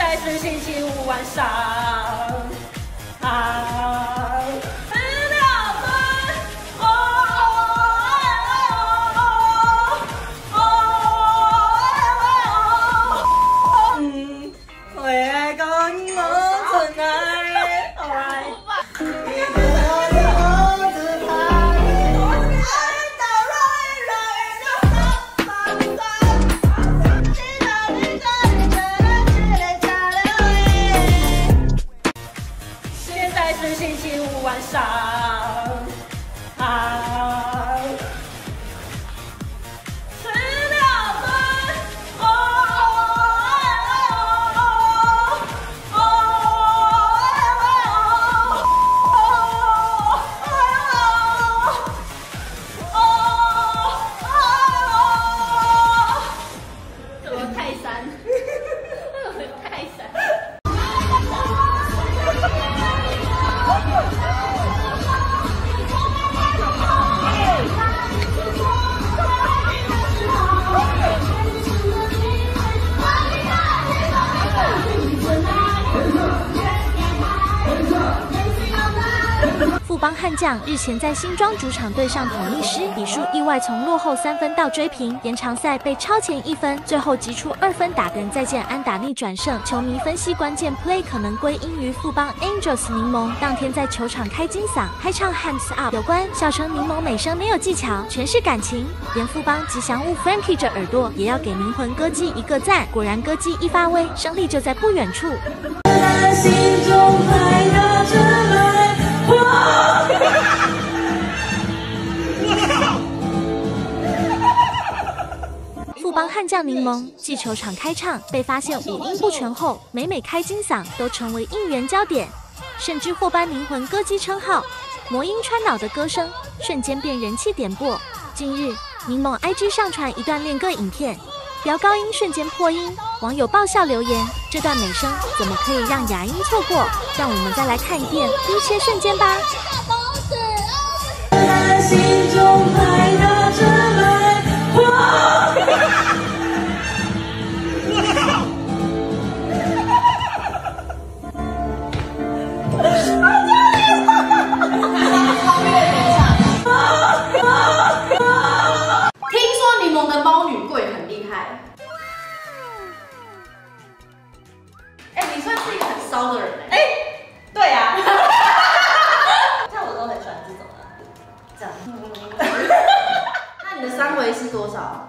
在是星期五晚上。啊是星期五晚上。 富邦悍将日前在新庄主场对上统一狮，比数意外从落后3分到追平，延长赛被超前1分，最后击出2分打跟再见安打逆转胜。球迷分析关键 play 可能归因于富邦 Angels 柠檬当天在球场开金嗓，嗨唱 Hands Up 有关，笑称柠檬美声没有技巧，全是感情。连富邦吉祥物 Frankie 着耳朵也要给灵魂歌姬一个赞，果然歌姬一发威，胜利就在不远处。 心中还拿着来富邦悍将柠檬继球场开唱被发现五音不全后，每开金嗓都成为应援焦点，甚至获颁灵魂歌姬称号。魔音穿脑的歌声瞬间变人气点播。近日，柠檬 IG 上传一段练歌影片，飙高音瞬间破音，网友爆笑留言：这段美声怎么可以让哑音错过？让我们再来看一遍逼切瞬间吧。 心中还拿着来听说柠檬的猫女柜很厉害。你算是一个很骚的人对啊，像我都很喜欢这种的，这样。 那你的3围是多少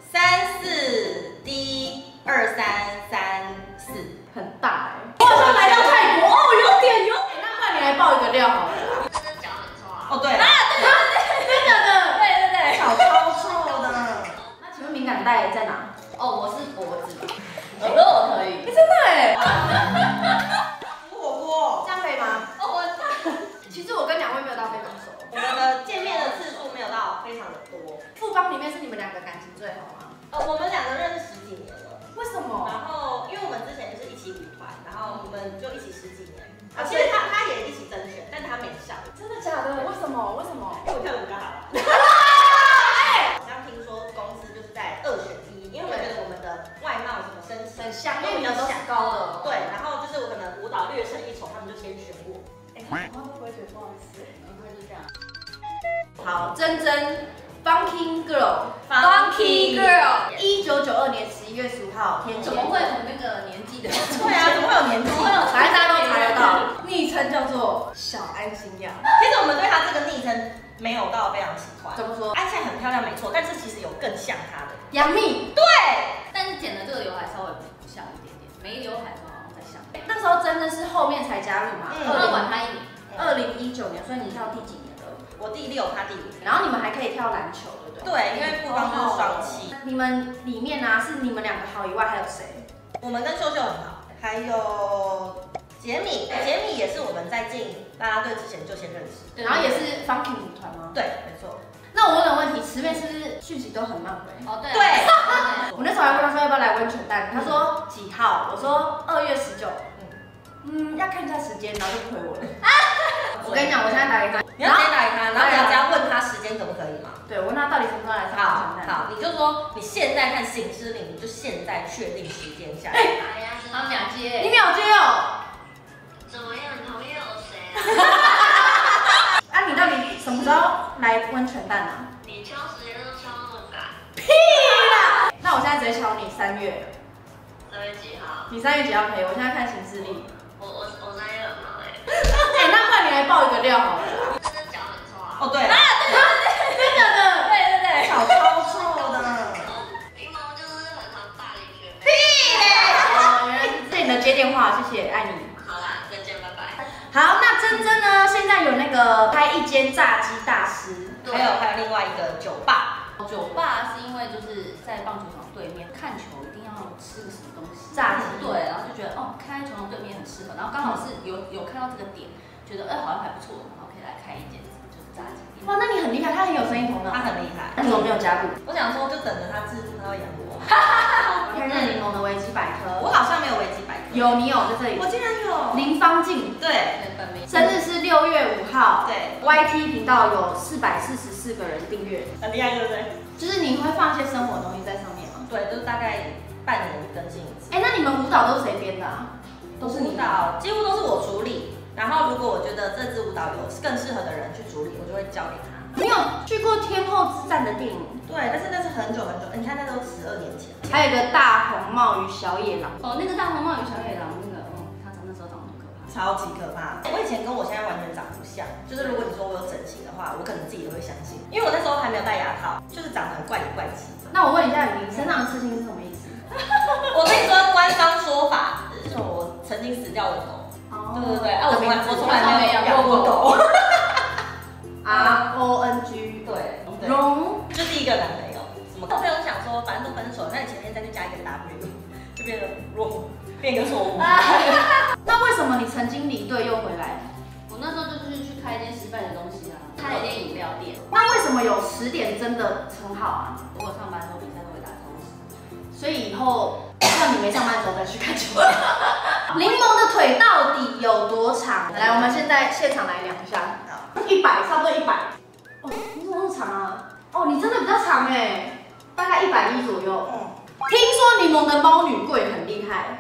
3、4、D、2、3、3、4， 很大我好像来到泰国哦，有点。那不然你来爆一个料好了。 真的脚很臭啊。哦，对。 真的。 对，脚超臭的。 那请问敏感带在哪？ 哦，我是脖子，耳朵我可以。 真的火锅， 这样可以吗？ 哦，我其实我跟2位没有到非常熟， 我们的见面的次数没有到非常的多。 富邦里面是你们2个感情最好吗？ 我们2个认识10几年了。 为什么？ 然后，因为我们之前就是一起舞团，然后我们就一起10几年。其实他也一起甄选，但他没上。 真的假的？为什么？ 因为我跳舞更好。好像听说公司就是在2选1，因为我们觉得我们的外貌什么身形很像， 都比较像， 高的。 对，然后就是我可能舞蹈略胜一筹，他们就先选我。 他会不会觉得不好意思？ 他就这样。 好，珍Funky Girl， 1992年11月15号，天蝎。 怎么会有那个年纪的？ 对啊，怎么会有年纪？ 反正大家都查得到，昵称叫做小安心呀。 其实我们对他这个昵称没有到非常喜欢。 怎么说？ 安茜很漂亮，没错，但是其实有更像她的。 杨幂。 对。 但是剪了这个刘海稍微不像一点点，没刘海的话好像才像。 那时候真的是后面才加入嘛， 要管他1年。 2019年，所以你跳第几年了？ 我第6，他第5。 然后你们还可以跳篮球，对不对？ 对，因为富邦就是双栖。 你们里面啊，是你们2个好以外，还有谁？ 我们跟秀秀很好，还有杰米也是我们在进啦啦队之前就先认识， 然后也是 Funky 舞团吗？ 对，没错。 那我问个问题，池妹是不是讯息都很慢回？ 哦，对。 我那时候还问他说要不要来温泉蛋，他说几号？我说2月19。要看一下时间，然后就回我了。我跟你讲，我现在打给他， 你要直接打给他，然后你要只要问他时间可不可以嘛？ 对，我问他到底什么时候来上温泉蛋。 好，你就说你现在看行事历，你就现在确定时间下。 哎呀，他秒接。 你秒开温泉蛋啊？ 你挑时间都挑那么赶， 屁啦！那我现在直接敲你3月。 3月几号？ 你3月几号可以？我现在看行事历。 我3月很忙哎。 哎，那不然你来爆一个料好了啦。 真的脚很臭啊。 哦，对啊，真的的， 对， 脚超臭的。 柠檬就是很常霸凌学妹。 屁嘞！哦，原来是这你的接电话，谢谢，爱你。 好啦，再见，拜拜。 好，那珍珍呢？现在有那个开一间炸鸡大师， 对还有另外一个酒吧。 酒吧是因为就是在棒球场对面看球一定要吃个什么东西， 炸鸡对，然后就觉得哦，开球场对面很适合，然后刚好是有看到这个点，觉得好像还不错，然后可以来开一间就是炸鸡店。 哇，那你很厉害，他很有生意头脑。 他很厉害。 那你怎么没有加入？ 我想说，就等着他致富，他会养我。 看看柠檬的维基百科， 我好像没有维基百科。 有，你有在这里。 我竟然有。 林芳静， 对， 本名生日是6月5号。 对 ，YT 频道有444个人订阅， 很厉害，对不对？ 就是你会放一些生活的东西在上面吗？ 对，就是大概半年更新一次。 哎，那你们舞蹈都是谁编的啊？都是你舞蹈几乎都是我处理，然后如果我觉得这支舞蹈有更适合的人去处理，我就会交给他。 你有去过天后之战的电影？ 对，但是那是很久很久，你看那都12年前。 还有一个大红帽与小野狼。 哦，那个大红帽与小野狼那个，他那时候长得很可怕。 超级可怕！我以前跟我现在完全长不像，就是如果你说我有整形的话，我可能自己都会相信，因为我那时候还没有戴牙套，就是长得很怪里怪气。 那我问一下，你身上的刺青是什么意思？ 我跟你说，官方说法就是我曾经死掉的狗。 哦对对对，啊，我从来没有养养过过狗。 RONG 对， 荣就第一个男朋友，什么？我朋友想说，反正都分手了，那你前面再去加一个 W， 就变成 wrong， 变一个错误。 那为什么你曾经离队又回来？ 我那时候就是去开一间失败的东西啊，开了一间饮料店。 那为什么有10点真的称号啊？ 如果上班的时候比赛都会打超时， 所以以后让你没上班的时候再去看球。柠檬的腿到底有多长？来，我们现在现场来量一下，100，差不多100。哦，你怎么那么长啊？哦，你真的比较长哎，大概110左右。听说柠檬的猫女柜很厉害。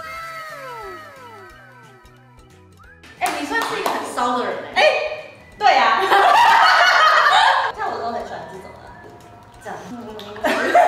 哎，你算是一个很骚的人哎。 对啊。像我都很喜欢这种的，这样。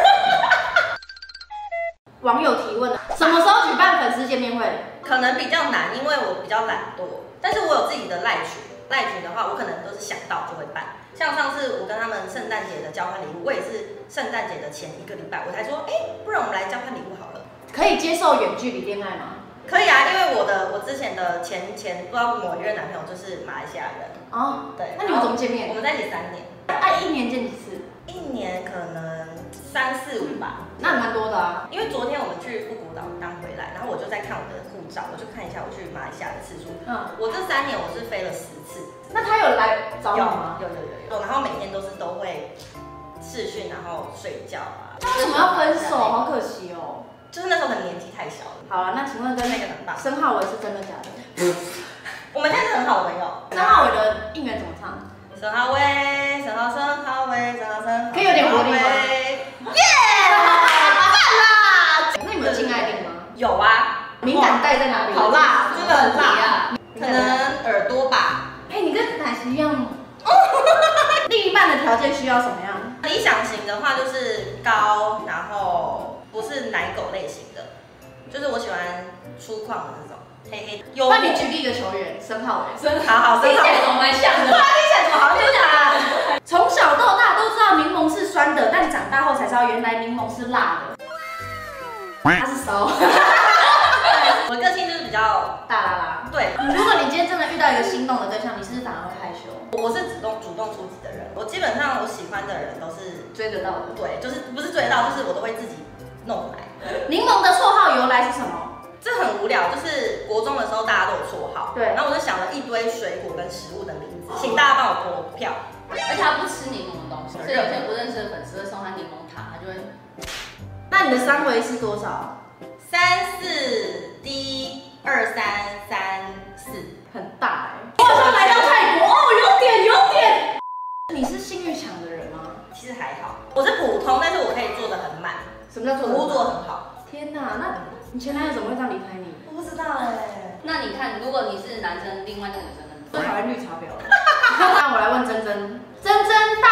网友提问了，什么时候举办粉丝见面会？ 可能比较难，因为我比较懒惰，但是我有自己的赖群。赖群的话，我可能都是想到就会办。像上次我跟他们圣诞节的交换礼物，我也是圣诞节的前1个礼拜，我才说，不然我们来交换礼物好了。 可以接受远距离恋爱吗？ 可以啊，因为我之前的前不知道某一任男朋友就是马来西亚人。 哦， 对。 那你们怎么见面？ 我们在一起3年。 1年见几次 ？1年可能3、4、5吧。 那蛮多的啊。 因为昨天我们去富国岛刚回来，然后我就在看我的护照，我就看一下我去马来西亚的次数。我这3年我是飞了10次。 那他有来找你吗？ 有，然后每天都会视讯，然后睡觉啊。 那为什么要分手？好可惜哦。 就是那时候的年纪太小了。 好了，那请问跟那个很棒。 申浩伟是真的假的？ 我们现在是很好的朋友。 申浩伟的应援怎么唱？ 申浩伟，申浩伟， 可以有点活力吗？耶！赞啦！那你们有禁爱令吗？ 有啊。 敏感带在哪里？ 好辣，真的很辣。可能耳朵吧。 哎，你跟奶昔一样。另一半的条件需要什么样？ 理想型的话就是高，然后不是奶狗类型的，就是我喜欢粗犷的那种，黑黑。 那你举例一个球员，申浩伟。 好， 听起来怎么蛮像的？ 听起来怎么好像就是他？从小到大都知道柠檬是酸的，但长大后才知道原来柠檬是辣的。他是骚。 我的个性就是比较大啦啦。 对， 如果你今天真的遇到一个心动的对象，你是不是反而会害羞？ 我是主动出击的人，我基本上我喜欢的人都是追得到的。 对，就是不是追得到，就是我都会自己弄来。 柠檬的绰号由来是什么？ 这很无聊，就是国中的时候大家都有绰号， 对， 然后我就想了一堆水果跟食物的名字，请大家帮我投票。 而且他不吃柠檬的东西，所以有些不认识的粉丝会送他柠檬塔，他就会。 那你的3围是多少 ？3、4、D、2、3、3、4， 很大哎。我好像来到泰国哦，有点。你是性欲强的人吗？ 其实还好，我是普通，但是我可以做的很满。 什么叫做服务做得很好？ 天哪，那你前男友怎么会这样离开你？ 我不知道哎。 那你看，如果你是男生，另外那个女生呢？ 最讨厌绿茶婊了。那我来问珍珍，珍珍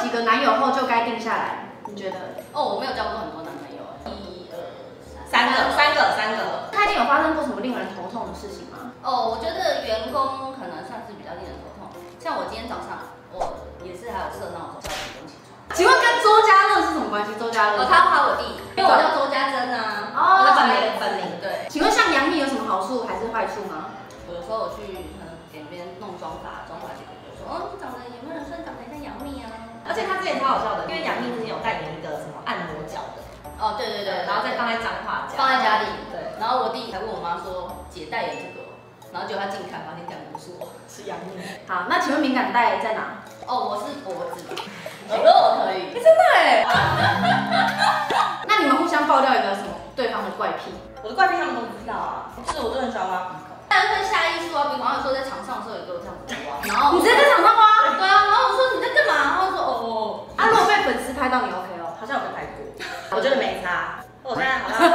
几个男友后就该定下来？你觉得？ 哦，我没有交过很多男朋友，1、2、 3个。 他一定有发生过什么令人头痛的事情吗？ 哦，我觉得员工可能算是比较令人头痛。像我今天早上，我也是还有设闹钟叫我不用起床。 请问跟周家乐是什么关系？周家乐？ 他夸我弟，因为我叫周家珍啊。 哦， 本名。 对。 请问像杨幂有什么好处还是坏处吗？ 有时候我去可能给别人弄妆发姐姐就说，哦，你长得有没有人说你长得像杨幂啊？ 而且他之前超好笑的，因为杨幂之前有代言一个什么按摩脚的。 哦，对对对， 然后再放在彰化家， 放在家里。 对。 然后我弟还问我妈说，姐代言这个，然后结果他近看发现讲的不是我， 是杨幂。 好，那请问敏感带在哪？ 哦，我是脖子，耳朵我可以。 真的哎。那你们互相爆料一个什么对方的怪癖？ 我的怪癖他们都不知道啊，就是我都很喜欢挖鼻孔。 当然会下意识挖鼻孔，有时候在场上的时候也都这样子挖。然后你直接在场上挖？ 对啊，然后我说你在干嘛？然后说哦。 啊，如果被粉丝拍到你 OK 哦？ 好像有被拍过，我觉得没差。我现在好像。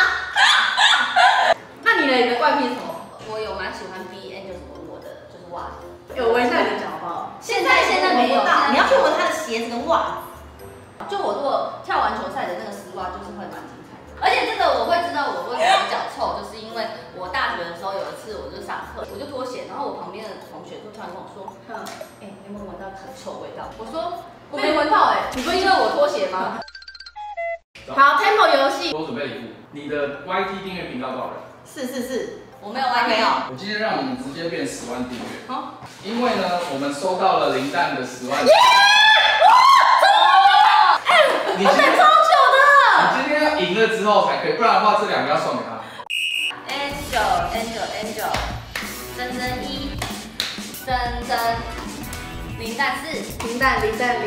那你的怪癖是什么？ 我有蛮喜欢 BN，就是闻我的，就是袜子。 有闻一下你的脚好不好？ 现在没有， 你要去闻他的鞋子跟袜子。 就我如果跳完球赛的那个丝袜，就是会蛮精彩的。而且这个我会知道我为什么脚臭，就是因为我大学的时候有一次，我就上课，我就脱鞋，然后我旁边的同学就突然跟我说，你有没有闻到很臭味道？我说我没闻到你不是因为我脱鞋吗？ 好 ，Tempo 游戏。 我准备礼物，你的 YT 订阅频道多少人 ？444， 我没有 YT， 没有。 我今天让你们直接变10万订阅，因为呢，我们收到了林蛋的10万。你今天超久的，你今天要赢了之后才可以，不然的话这2个要送给他。 Angel，珍1，珍，林蛋4， 林蛋，珍4，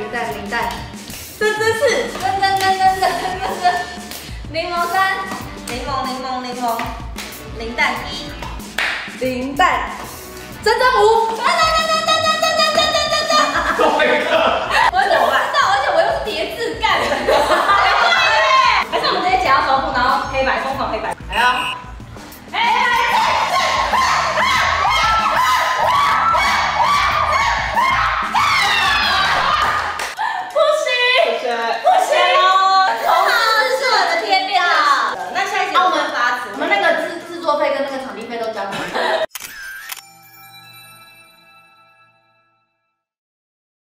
珍，柠檬3， 林蛋1， 林蛋，珍5， 多一个。